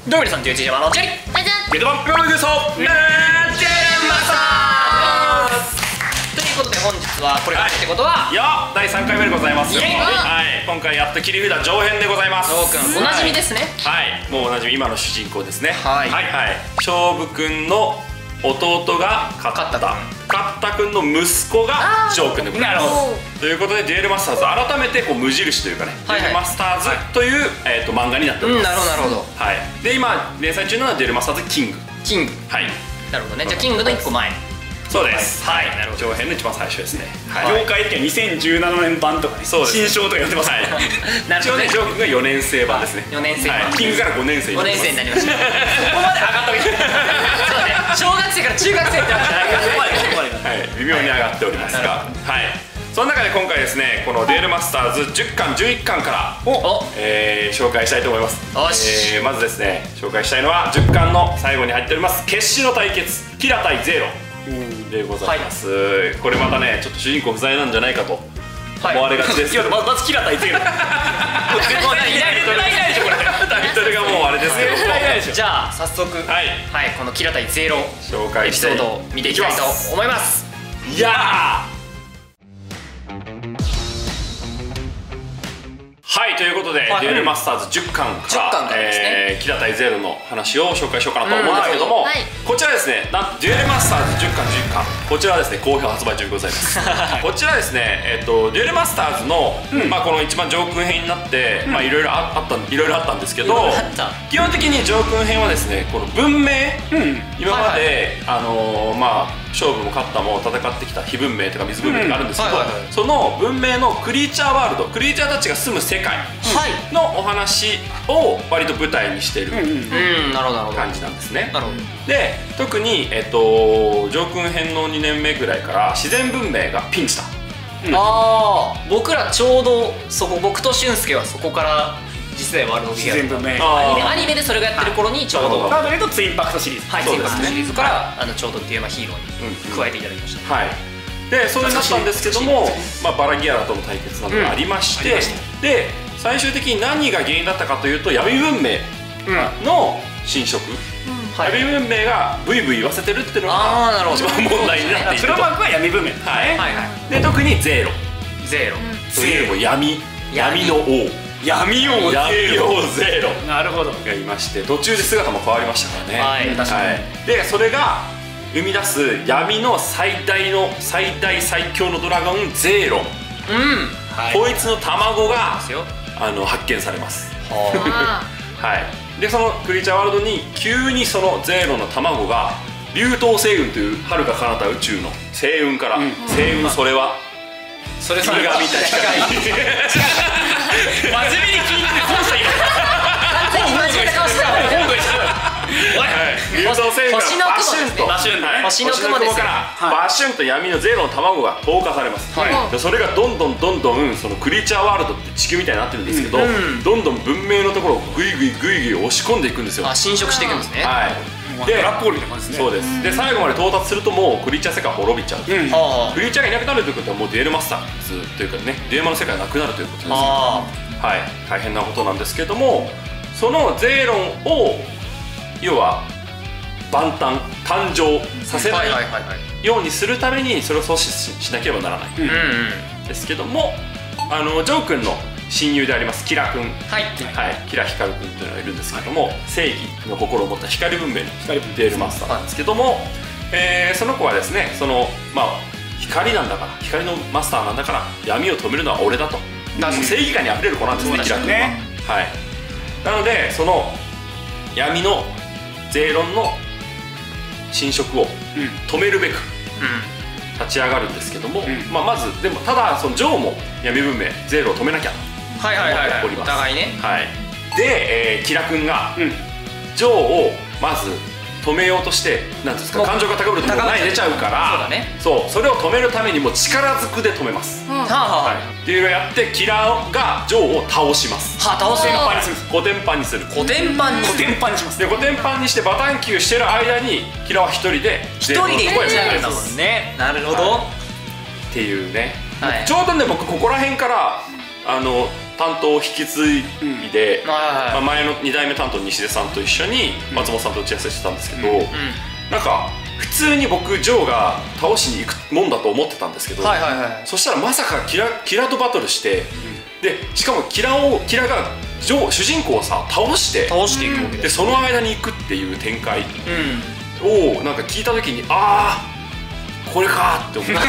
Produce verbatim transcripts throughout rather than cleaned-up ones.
どうも皆さん、じゅういちじまのチェリゲドバンプロデューサーナージェレマサーということで、本日はこれがってことは、 いやだいさんかいめでございますよ。 イエイはい、今回やっと切り札上編でございます。 翔くんおなじみですね。 はい、もうおなじみ、今の主人公ですね。 はいはいはい、勝負くんの弟が勝った勝ったくんの息子が翔くんでございます。ということで、デュエルマスターズ改めてこう無印というかね、デュエルマスターズというえっと漫画になっております。 なるほどなるほど。 はい。で、今連載中なのはデュエルマスターズキング。 キング。 はい。 なるほどね。じゃあキングのいっこまえ。 そうです。はい。 なるほど。 上編の一番最初ですね。 業界ってにせんじゅうななねん版とかね、 そうです。 新章とかやってます。はい。 一応ね、ジョー君がよねん生版ですね。 よねん生版。 キングからごねん生。 ごねん生になりました。ここまで上がったわけじゃない。そうだね。小学生から中学生ってわけじゃないからね。 はい、微妙に上がっておりますが、はい。その中で今回ですね、このデュエルマスターズじゅっかんじゅういっかんからえー紹介したいと思います。えーまずですね、紹介したいのはじゅっかんの最後に入っております決死の対決、キラ対ゼロでございます。これまたね、ちょっと主人公不在なんじゃないかと思われがちですけど、 まずキラ対ゼロ。 もういないいないでしょこれ。 タイトルがもうあれですけども、 じゃあ早速、はいはい、このキラ対ゼロ紹介エピソードを見ていきたいと思います。 いやーはい、ということで、デュエルマスターズじゅっかんからキラ対ゼロの話を紹介しようかなと思うんですけども、こちらですね、なんとデュエルマスターズじゅっかんじゅういっかん、こちらはですね好評発売中でございますこちらですね、えっとデュエルマスターズの、まあこの一番上空編になってまあいろいろあったいろいろあったんですけど、基本的に上空編はですね、この文明、今まであのまあ勝負も勝ったも戦ってきた火文明とか水文明とかあるんですけど、その文明のクリーチャーワールド、クリーチャーたちが住む世界のお話を割と舞台にしている感じなんですね。で、特に、えっと、上空編のにねんめぐらいから自然文明がピンチだ。 ああ、僕らちょうどそこ、僕と俊介はそこから次世代ワールド自然文明アニメでそれがやってる頃にちょうど、 カードで言うとツインパクトシリーズ、 はい、ツインパクトシリーズからあのちょうどテーマヒーローに加えていただきました。 はい。で、それになったんですけども、まあバラギアラとの対決などがありまして、で最終的に何が原因だったかというと、闇文明の侵食、闇文明がブイブイ言わせてるっていうのが一番問題になっていると。 黒幕は闇文明。 はいはいはい。で、特にゼロゼロゼロも闇闇の王、 闇王闇王ゼロなるほどがいまして、途中で姿も変わりましたからね。 はい、確かに。で、それが生み出す闇の最大の最大最強のドラゴンゼーロン、こいつの卵があの発見されます。はい。で、そのクリーチャーワールドに急にそのゼーロンの卵が竜頭星雲という遥か彼方宇宙の星雲から、星雲それはそれそれが見た光。真面目に聞いてこうした今。 完全に真面目な顔してた。 竜頭星雲からバシュンと星の雲ですからバシュンと闇のゼロの卵が投下されます。で、それがどんどんどんどんそのクリーチャーワールドって地球みたいになってるんですけど、どんどん文明のところをグイグイグイグイ押し込んでいくんですよ。 あ、侵食していくんですね。 はい。 で、ブラックホールみたいな感じですね。 そうです。で、最後まで到達するともうクリーチャー世界滅びちゃう。クリーチャーがいなくなるということはもうデュエルマスターズというかね、デュエマの世界がなくなるということです。はい、大変なことなんですけども、そのゼーロンを要は万端誕生させないようにするためにそれを阻止しなければならないですけども、あのジョー君の親友でありますキラ君、はい、キラヒカル君というのがいるんですけども、正義の心を持った光文明のデュエルマスターなんですけども、えー、その子はですね、そのまあ光なんだから、光のマスターなんだから闇を止めるのは俺だと、正義感にあふれる子なんですね、キラ君は。はい。なので、その闇のゼーロンの侵食を止めるべく立ち上がるんですけども、まあまずでもただそのジョーも闇文明ゼーロを止めなきゃと思っております。 お互いね。 はい。で、えー、キラ君がジョーをまず止めようとして、なんですか、感情が高ぶると前に出ちゃうから、そう、それを止めるためにも力ずくで止めます。っていうのをやってキラがジョーを倒します。 はあ、倒すコテンパンにする。 コテンパンにコテンパンにします。 で、コテンパンにしてバタンキューしてる間にキラは一人で一人で行っちゃうんだもんね。なるほど。 っていうね。ちょうどね、僕ここら辺からあの担当を引き継いで、 まあ、前のにだいめ担当西出さんと一緒に松本さんと打ち合わせしてたんですけど、うんうん、なんか普通に僕ジョーが倒しに行くもんだと思ってたんですけど、そしたらまさかキラキラとバトルして、うん、でしかもキラをキラがジョー主人公をさ倒して倒していくわけで、 でその間に行くっていう展開をなんか聞いた時に、ああこれかって思って結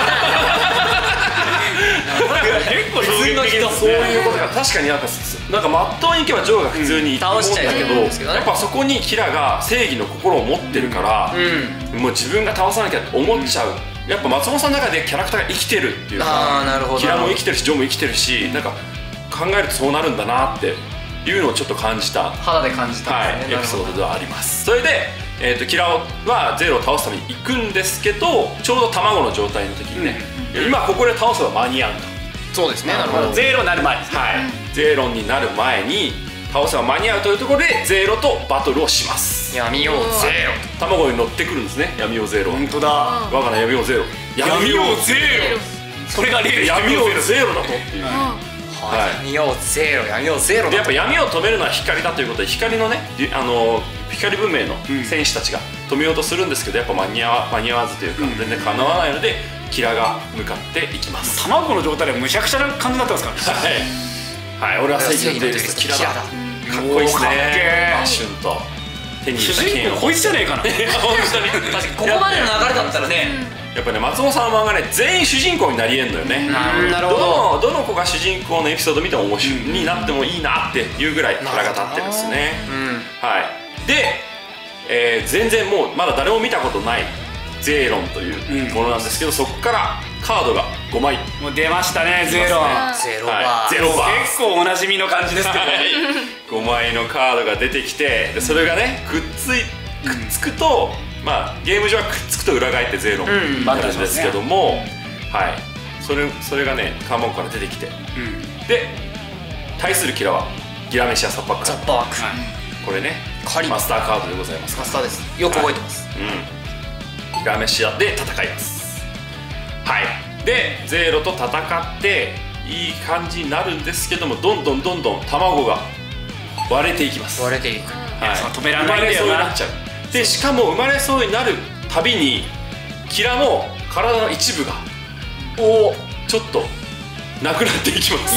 構衝撃的だ。 そういうことか。確かになんかなんかまっとうにいけばジョーが普通に倒しちゃうんだけど、 やっぱそこにキラが正義の心を持ってるから、もう自分が倒さなきゃって思っちゃう。やっぱ松本さんの中でキャラクターが生きてるっていうか、キラも生きてるしジョーも生きてるし、なんか考えるとそうなるんだなっていうのをちょっと感じた、 肌で感じた、 はい、エピソードではあります。それで、えー、とキラはゼロを倒すために行くんですけど、ちょうど卵の状態の時にね、うん、今ここで倒せば間に合うと。そうですね、なるほど。 ゼロになる前です、 はい、ゼロになる前に倒せば間に合うというところでゼロとバトルをします。 闇王ゼロ、 卵に乗ってくるんですね、闇王ゼロ。 本当だ、 我が名闇王ゼロ、 闇王ゼロ、それがレール闇王ゼロだとっていう、 闇王ゼロ、闇王ゼロで、やっぱ闇を止めるのは光だということで、光のね、あの光文明の戦士たちが止めようとするんですけど、やっぱ間に合わ、間に合わずというか、うん、全然かなわないのでキラが向かっていきます。 卵の状態でむちゃくちゃな感じだったんですからね。 はい、はい、俺は正義のデイリストキラだ。かっこいいですね、バッシュンと手に入れた剣を。 こいつじゃねえかな。 本当に確かにここまでの流れだったらね、 やっぱね、松本さんの漫画ね、全員主人公になりえんのよね。 なるほど。 どの子が主人公のエピソード見ても面白いになってもいいなっていうぐらいキャラが立ってるんですね。はい。で、えー、全然もうまだ誰も見たことないゼーロンというものなんですけど、そこからカードがごまいもう出ましたね。ゼーロン、 ゼロバー、 ゼロバー、結構おなじみの感じですけど、 ごまいのカードが出てきて、でそれがねくっついくっつくと、まあゲーム上はくっつくと裏返ってゼーロンになるんですけども、はい、それそれがね関門から出てきて、で対するキラはギラメシアサッパック、 ザッパーク、 これねマスターカードでございます。 マスターです。よく覚えてます。 ギラメシアで戦います。はい。でゼーロと戦っていい感じになるんですけども、どんどんどんどん卵が割れていきます。 割れていく。 はい、止められないんだよな。 生まれそうになっちゃう。でしかも生まれそうになるたびにキラの体の一部がおちょっとなくなっていきます。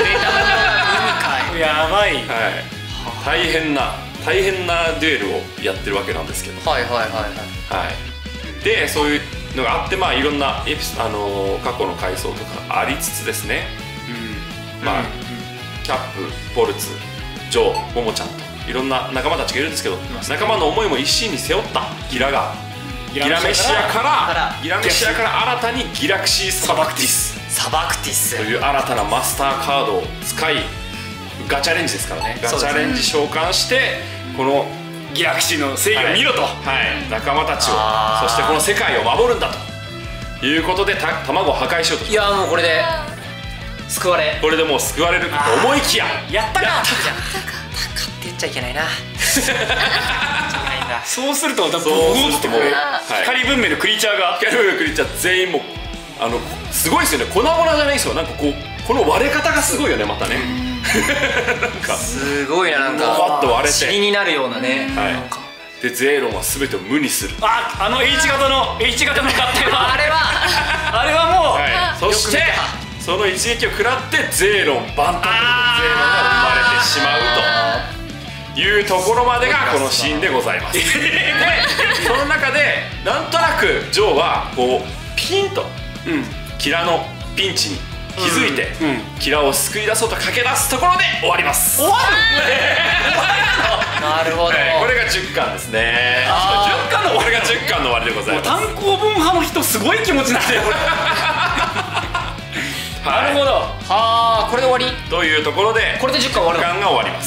やばい。 はい。大変な大変なデュエルをやってるわけなんですけど。 はいはいはいはい。はい。 でそういうのがあって、まあいろんなエピソあのー、過去の回想とかありつつですね。うん、まあ、うん、キャップ、ボルツ、ジョー、モモちゃんといろんな仲間たちがいるんですけど、仲間の思いも一身に背負ったギラがギラメシアからギラメシアから新たにギラクシーサバクティスサバクティスという新たなマスターカードを使い、ガチャレンジですからね、ガチャレンジ召喚してこのギラクシーの正義を見ろと、 はい、仲間たちを、そしてこの世界を守るんだということでた卵を破壊しようとします。いやもうこれで救われ、 これでもう救われると思いきや、 やったかやったかって言っちゃいけないな。 そうするとそうするともう光文明のクリーチャーが光文明のクリーチャー全員もあのすごいですよね。粉々じゃないですよ。なんかこうこの割れ方がすごいよね、またね。なんかすごいな、なんかパッと割れて塵になるようなね。 はい。でゼーロンは全てを無にする。 あ、あの H 型の H 型の合体はあれはあれはもう、 はい、そしてその一撃を食らってゼーロンバンタンとゼーロンが生まれてしまうというところまでがこのシーンでございます。でその中でなんとなくジョーはこうピンと、うん、キラのピンチに気づいて、うんうん、キラを救い出そうと駆け出すところで終わります。 終わるなるほど、 はい、これがじゅっかんですね。じゅっかんのこれがじゅっかんの終わりでございます。 単行本派の人すごい気持ちになってる。なるほど、はあ、これで終わりというところでこれでじゅっかん終わるじゅっかんが終わります。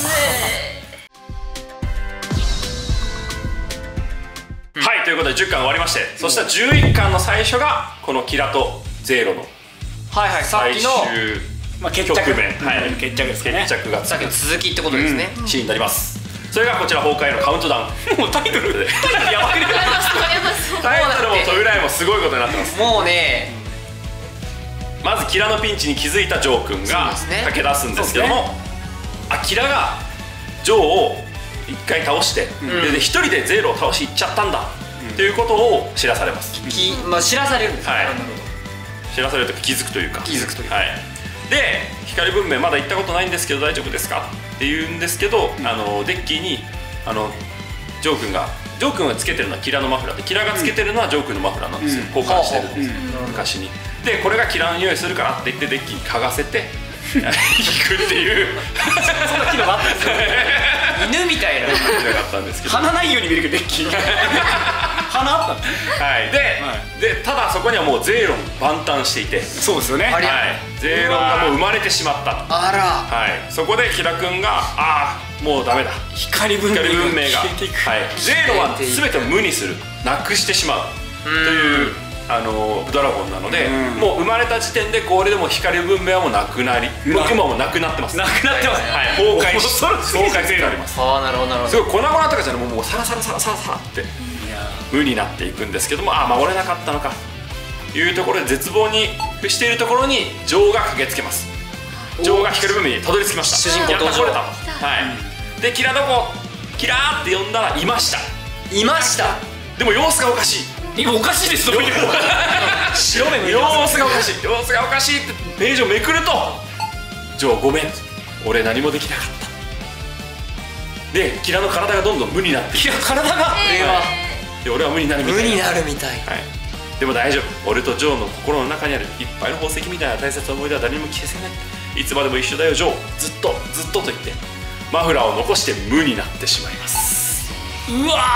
はい、ということでじゅっかん終わりまして、そしたらじゅういっかんの最初がこのキラとゼーロのはいはい、さっきのまあ決着面、はい、決着ですね。 決着がさっきの続きってことですね。 シーンになります。それがこちら崩壊のカウントダウン。 もうタイトルでタイトルやばくね。 タイトルも扉絵もすごいことになってます。 もうね、 まずキラのピンチに気づいたジョー君が駆け出すんですけども、あキラがジョーを一回倒して、で一人でゼロを倒しいっちゃったんだっていうことを知らされます。 まあ知らされるんですね。 知らされるというか気づくというか気づくというか、 はい、で光文明まだ行ったことないんですけど大丈夫ですかって言うんですけど、あのデッキーにあのジョー君がジョー君がつけてるのはキラのマフラーで、キラがつけてるのはジョー君のマフラーなんですよ。交換してるんですよ、昔に。でこれがキラの匂いするからって言ってデッキに嗅がせて引くっていうそんな機能があったんですよ。 犬みたいな機能があったんですけど、 鼻ないように見えるけどデッキ鼻あったんです。 はいででただそこにはもうゼーロン万端していて、 そうですよね。 はいゼーロンがもう生まれてしまったと。 あら、 はい、そこでキラ君がああもうダメだ、 光文明が光文明が、 消えていく、 はい、ゼーロは全てを無にする、なくしてしまうというあのドラゴンなので、もう生まれた時点でこれでも光文明はもうなくなり、僕ももうなくなってます。 なくなってます。 はい、崩壊し崩壊してあります。 ああなるほどなるほど。 すごい粉々とかじゃなくてもうサラサラサラサラサラって無になっていくんですけども、ああ守れなかったのかというところで絶望に伏しているところにジョーが駆けつけます。ジョーが光文明にたどり着きました。 主人公やった登場。 来れたと。はい。でキラどこキラーって呼んだらいました。 いました。 でも様子がおかしい。 今おかしいです。白目向いてます。 様子がおかしい様子がおかしいってページをめくると、ジョーごめん俺何もできなかった。でキラの体がどんどん無になっていく。 体が俺はで俺は無になるみたいな。 無になるみたい。 はい、でも大丈夫、俺とジョーの心の中にあるいっぱいの宝石みたいな大切な思い出は誰にも消せない、いつまでも一緒だよジョー、ずっとずっとと言ってマフラーを残して無になってしまいます。 うわ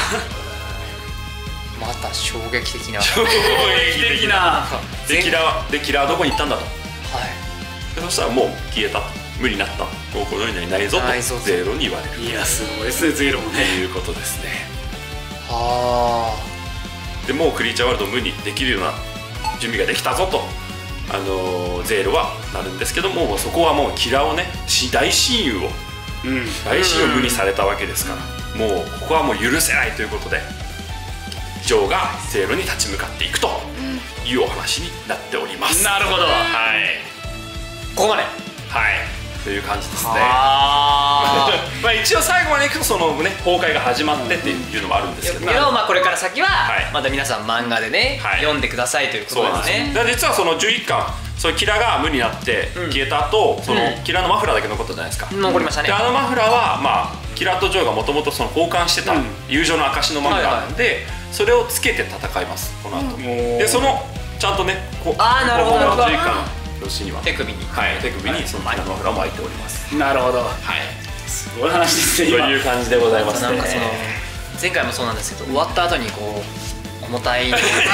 また衝撃的な衝撃的なでキラはでキラはどこに行ったんだと。 はいでそしたらもう消えた、無になった、もうこの世にはいないぞとゼーロに言われる。 いやすごいですねゼーロもね。 ということですね。 はでもうクリーチャーワールドを無にできるような準備ができたぞと、あのー、ゼーロはなるんですけども、そこはもうキラをね大親友を、うん、大親友を無にされたわけですから、もうここはもう許せないということでジョーがゼーロに立ち向かっていくというお話になっております。 なるほど。 はいここまで。 はいという感じですね。まあ一応最後までいくとそのね崩壊が始まってっていうのもあるんですけど、 けどまあこれから先ははいまだ皆さん漫画でねはい読んでくださいということですね。 だから実はそのじゅういっかん、そのキラが無になって消えた後、そのキラのマフラーだけ残ったじゃないですか。 残りましたね。 であのマフラーはまあキラとジョーがもともと交換してた友情の証のマフラーなんで、それをつけて戦いますこの後。でそのちゃんとねこうあーなるほどなるほどじゅういっかんの表紙には手首にはい手首にそのキラのマフラーも開いております。 なるほど。 はいすごい話ですね。 という感じでございますね。 なんかその前回もそうなんですけど終わった後にこう重たい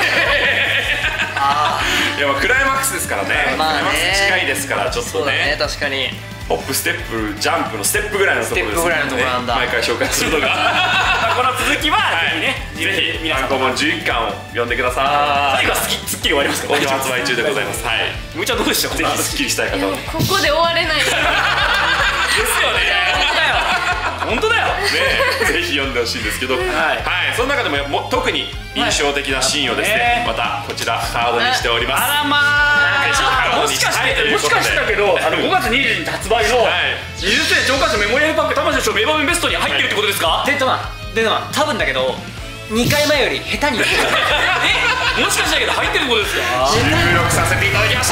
あいやまあクライマックスですからね、 まあねクライマックス近いですからちょっとそうだねね確かにホップステップジャンプのステップぐらいのところですね。 ステップぐらいのところなんだ毎回紹介するのがこの続きははいぜひねぜひ皆さん単行本じゅういっかんを読んでください。 最後はすっきり終わりますか。 好評発売中でございます。はい。 むーちゃんどうでした。 ぜひスッキリしたい方はね。 ここで終われないですですよね。本当だよ。 ねぜひ読んでほしいんですけど、はい。その中でもも特に印象的なシーンをですね、またこちらカードにしております。 あらまあ。ちょっともしかしてもしかしてだけど、あのごがつにじゅうにち発売のにじゅっせい超過種メモリアルパック魂の書名場面ベストに入ってるってことですか。 デッドマンデッドマン多分だけどにかいまえより下手にえもしかしたけど入ってるってことですか。 収録させていただきました。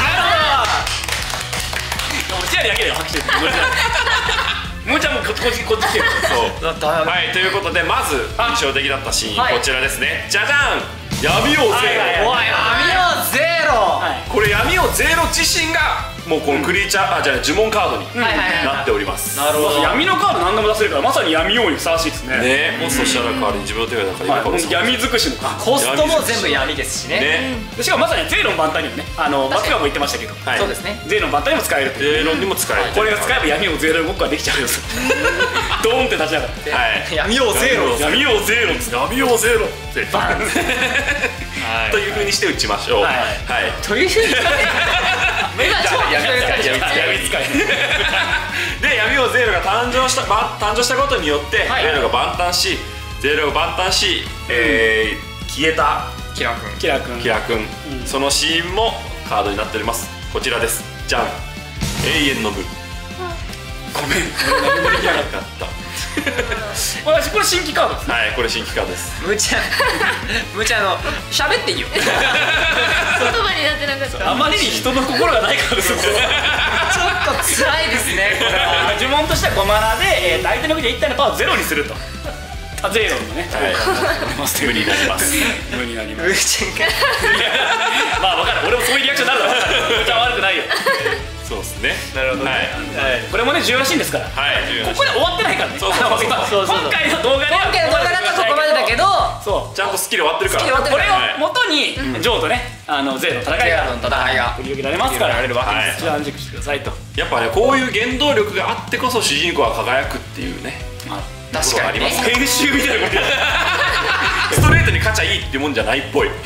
もちろんやけど拍手もうちゃんもこっちこっちこっち来てる。 そうはいということでまず印象的だったシーン、 はいこちらですね。じゃじゃん闇王ゼロ、 おい闇をゼロこれ闇王ゼロ自身がもうこのクリーチャー、あじゃあ呪文カードにはいはいはいなっております。 なるほど闇のカード何でも出せるからまさに闇王にふさわしいですね。 ねモンストしたら代わりに自分の手がだからはい、 今から闇尽くしのカードコストも全部闇ですしねねでしかもまさにゼーロン万端にもねあのマクガも言ってましたけど、 はいそうですねゼーロン万端にも使えるっていうゼロにも使える。 これが使えば闇をゼーロンごっこができちゃうんですドーンって立ち上がってはい闇をゼロ闇をゼーロンです闇をゼーロンってバンという風にして打ちましょう。 はいはいというふうに目が超闇使い闇使い闇使いで闇王ゼロが誕生したば誕生したことによってはいゼロが万端しゼロが万端しえー消えたキラ君キラ君キラ君そのシーンもカードになっております。 こちらです。じゃん、永遠の無。 ごめん、俺何もできなかった。私これ新規カードですね。 はい、これ新規カードです。 むちゃむちゃの喋っていいよ。 言葉になってなかった。 あまりに人の心がないカードです。 ちょっと辛いですね、これは。 呪文としてはごマナで、えーと相手の国でいったいのパワーをゼロにすると。あ、ゼロのね。 無になります。 無になりまむす。 ちゃがまあ分かる、俺もそういうリアクションになるの分かる。じゃあ悪くないよ。 そうですね。 なるほどね。 はいはいこれもね重要らしいんですから。 はい重要らしいここで終わってないからね。 そうそうそう今回の動画では今回の動画だとここまでだけど、 そうちゃんとスキル終わってるから。 スキル終わってこれるからを元にジョーとね、あのゼロの戦いがゼロの戦いが繰り広げられますから、 繰り広げられるわけですそちらをチェックしてくださいと。 やっぱね、こういう原動力があってこそ主人公は輝くっていうね。 確かにね。 編集みたいなことやストレートに勝ちゃいいってもんじゃないっぽい。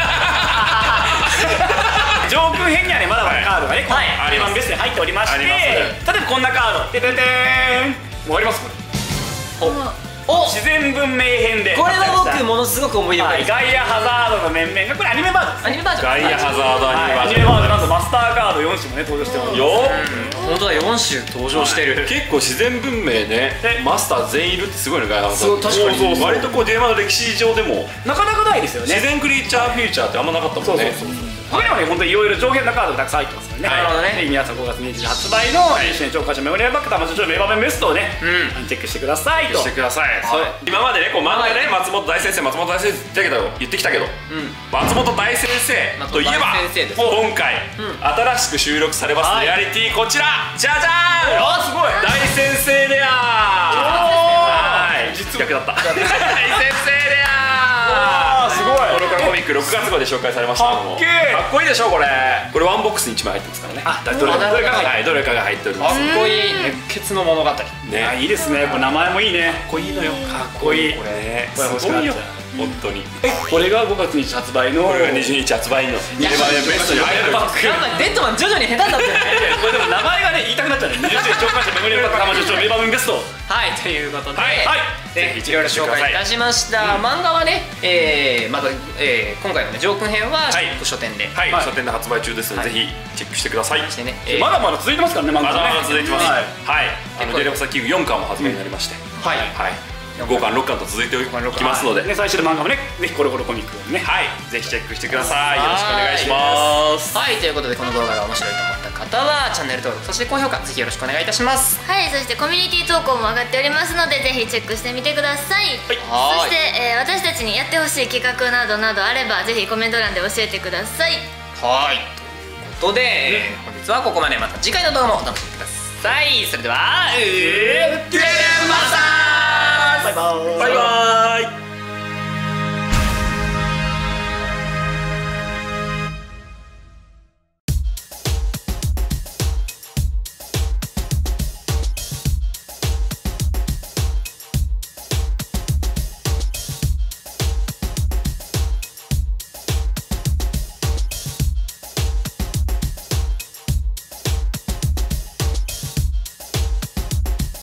上空編にはねまだまだカードがね、 はいアリマンベストに入っておりまして、 あります例えばこんなカード、てててーん、もうありますこれ。 お、 自然文明編でこれは僕ものすごく思い出深いです。 ガイアハザードの面々がこれアニメバージョンです。 アニメバージョン。 ガイアハザードアニメバージョン。 アニメバージョンなんとマスターカードよん種もね登場しております。 よ本当だ、よん種登場してる。 結構自然文明ね、マスター全員いるってすごいのガイアハザード。 そう確かに割とこうデュエマの歴史上でもなかなかないですよね。 自然クリーチャーフィーチャーってあんまなかったもんね。 そうそうそうこれはね本当にいろいろ上限なカードがたくさん入ってますからね。 なるほどね。 ぜひ皆さんごがつにじゅういちにち発売のにじゅうねん超過者メモリアルバック魂の名場面ベストをねチェックしてくださいと。 してください。そう今までねこう漫画でね松本大先生松本大先生って言ってきたけど言ってきたけど松本大先生といえば松本大先生です今回新しく収録されますリアリティこちらじゃじゃーん。 あーすごい大先生レアー。はい実逆だった大先生レアー。 すごいこのコミックろくがつ号で紹介されましたけどもかっけーかっこいいでしょこれ。これワンボックスにいちまい入ってますからね。 あどれどれかはいどれかが入っております。 かっこいい熱血の物語。 あねいいですね。これ名前もいいね。 かっこいいのよ。 かっこいい。 これねこれ欲しすごいよくなっちゃう本当に。 えこれがごがつにじゅういち発売のこれがにじゅうにち発売のベストに入るなんかデッドマン徐々に下手になってるね。 これでも名前がね言いたくなっちゃうね。にじゅうねん超過者メモリアルバック魂の名場面ベスト。 はいということで、 はいぜひいろいろ紹介いたしました。漫画はね、えーまたえー今回のねジョー君編ははい書店ではいはい書店で発売中ですのでぜひチェックしてください。 してね、えーまだまだ続いてますからね漫画ね。 まだまだ続いてます。 ははいい。あのデレマサキングよんかんも発売になりまして、 はいはい。ごかんろっかんと続いてきますので、 ね最終の漫画もねぜひコロコロコミックをね。 はい。ぜひチェックしてください。よろしくお願いします。 はいということでこの動画が面白いと思った方はチャンネル登録そして高評価ぜひよろしくお願いいたします。 はい、そしてコミュニティ投稿も上がっておりますのでぜひチェックしてみてください。 はいそして、えー私たちにやってほしい企画などなどあればぜひコメント欄で教えてください。 はいということで、えー本日はここまで。また次回の動画もお楽しみください。それではうーってれまさーバイバーイ。